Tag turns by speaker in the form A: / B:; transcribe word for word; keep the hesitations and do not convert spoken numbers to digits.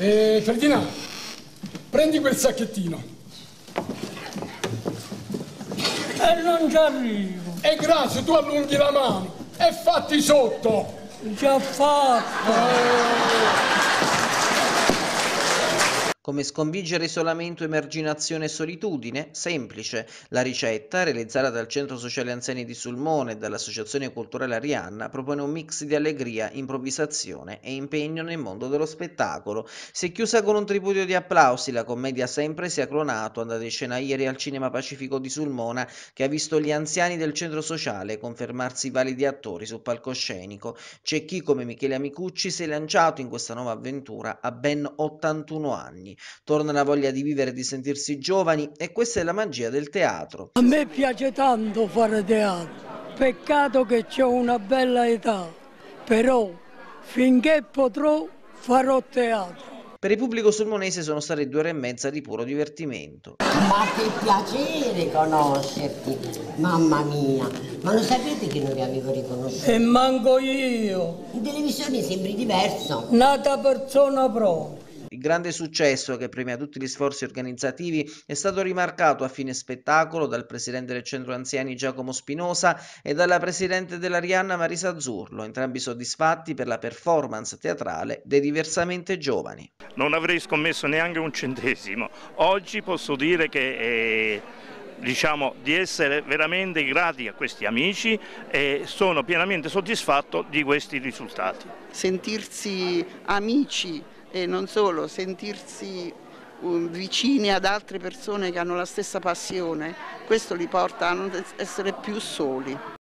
A: Eh, Ferdinando, prendi quel sacchettino.
B: E non ci arrivo.
A: E grazie, tu allunghi la mano e fatti sotto.
B: Già fatto.
A: Eh.
C: Come sconfiggere isolamento, emarginazione e solitudine? Semplice. La ricetta, realizzata dal Centro Sociale Anziani di Sulmona e dall'Associazione Culturale Arianna, propone un mix di allegria, improvvisazione e impegno nel mondo dello spettacolo. Si è chiusa con un tripudio di applausi, la commedia Sempre si è clonato, andata in scena ieri al Cinema Pacifico di Sulmona, che ha visto gli anziani del centro sociale confermarsi validi attori sul palcoscenico. C'è chi, come Michele Amicucci, si è lanciato in questa nuova avventura a ben ottantuno anni. Torna la voglia di vivere e di sentirsi giovani e questa è la magia del teatro.
B: A me piace tanto fare teatro, peccato che ho una bella età, però finché potrò farò teatro.
C: Per il pubblico sulmonese sono state due ore e mezza di puro divertimento.
D: Ma che piacere conoscerti, mamma mia, ma lo sapete che non vi avevo riconosciuto?
B: E manco io.
D: In televisione sembri diverso.
B: Nata persona propria.
C: Il grande successo, che premia tutti gli sforzi organizzativi, è stato rimarcato a fine spettacolo dal presidente del centro anziani Giacomo Spinosa e dalla presidente dell'Arianna Marisa Zurlo, entrambi soddisfatti per la performance teatrale dei diversamente giovani.
E: Non avrei scommesso neanche un centesimo. Oggi posso dire che eh, diciamo di essere veramente grati a questi amici e sono pienamente soddisfatto di questi risultati.
F: Sentirsi amici e non solo, sentirsi um, vicini ad altre persone che hanno la stessa passione, questo li porta a non essere più soli.